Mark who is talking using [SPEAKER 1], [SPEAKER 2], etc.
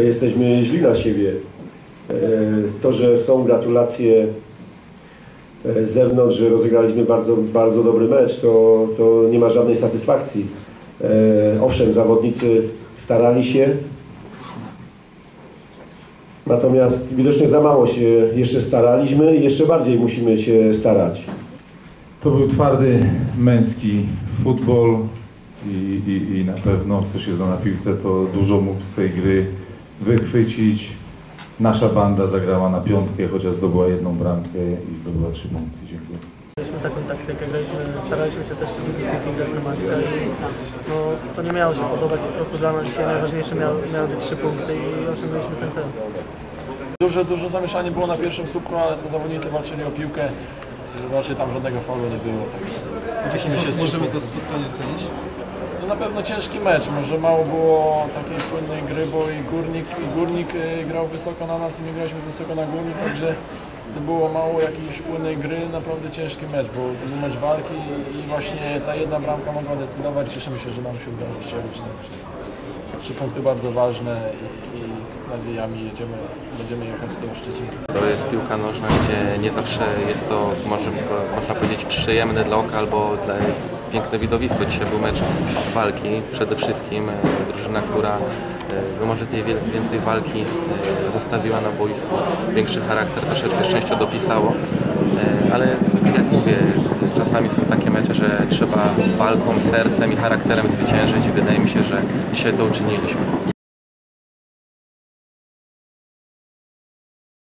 [SPEAKER 1] jesteśmy źli na siebie. To, że są gratulacje z zewnątrz, że rozegraliśmy bardzo, bardzo dobry mecz, to nie ma żadnej satysfakcji. Owszem, zawodnicy starali się, natomiast widocznie za mało się jeszcze staraliśmy i jeszcze bardziej musimy się starać.
[SPEAKER 2] To był twardy, męski futbol i na pewno ktoś jest na piłce, to dużo mógł z tej gry wychwycić. Nasza banda zagrała na piątkę, chociaż zdobyła jedną bramkę i zdobyła 3 punkty. Dziękuję.
[SPEAKER 3] Mieliśmy taką taktykę, staraliśmy się też kilku piłki grać na Maćka i no, to nie miało się podobać, po prostu dla nas dzisiaj najważniejsze miały być 3 punkty i osiągnęliśmy ten cel.
[SPEAKER 4] Dużo zamieszanie było na pierwszym słupku, ale to zawodnicy walczyli o piłkę, raczej tam żadnego faulu nie było.
[SPEAKER 5] Możemy to spotkanie cenić?
[SPEAKER 4] No na pewno ciężki mecz, może mało było takiej płynnej gry, bo i Górnik grał wysoko na nas i my graliśmy wysoko na Górnik, także to było mało jakiejś płynnej gry, naprawdę ciężki mecz, bo to był mecz walki i właśnie ta jedna bramka mogła decydować. Cieszymy się, że nam się udało strzelić. 3 punkty bardzo ważne i z nadziejami będziemy jechać do Szczecina.
[SPEAKER 6] To jest piłka nożna, gdzie nie zawsze jest to, można powiedzieć, przyjemne dla oka albo dla piękne widowisko. Dzisiaj był mecz walki, przede wszystkim drużyna, która może tej więcej walki zostawiła na boisku, większy charakter, troszeczkę szczęścia dopisało, ale tak jak mówię, czasami są takie mecze, że trzeba walką, sercem i charakterem zwyciężyć i wydaje mi się, że dzisiaj to uczyniliśmy.